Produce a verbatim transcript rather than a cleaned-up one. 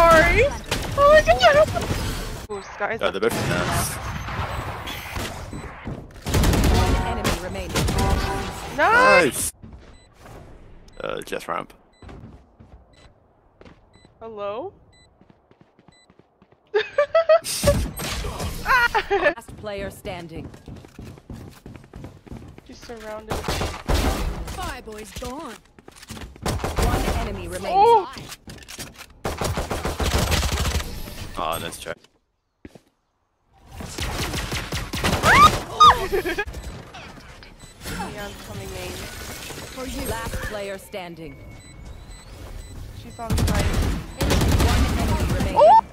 sorry. Oh my god. Ooh, Sky's Oh, they're both in there. One enemy remaining. Nice. Nice. Uh, Jess ramp. Hello? Last player standing. She's surrounded. Bye, boys, gone. One enemy remaining. Oh! Oh, nice check. Leon's coming main. For you. Last player standing. She's on site. One enemy remaining. Oh!